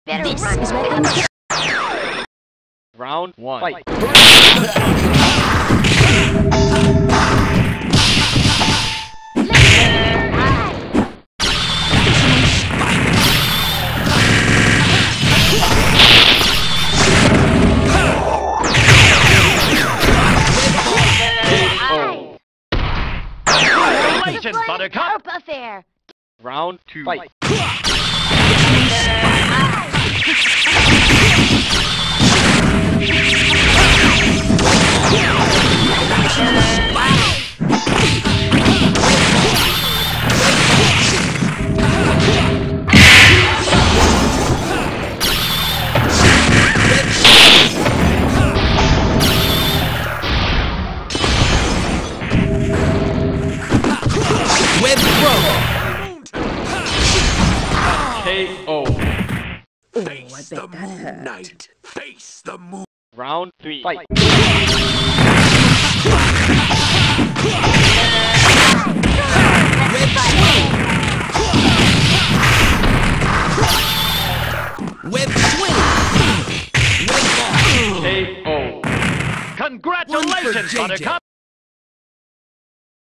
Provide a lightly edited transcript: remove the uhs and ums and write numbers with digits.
This is where things get. Round 1. Fight. Congratulations, Buttercup! Affair. Round 2. Fight. Web throw. KO. Face the moon knight. Face the moon. Round 3. Fight. Web swing. Web ball. KO. Congratulations, One for JJ. Buttercup!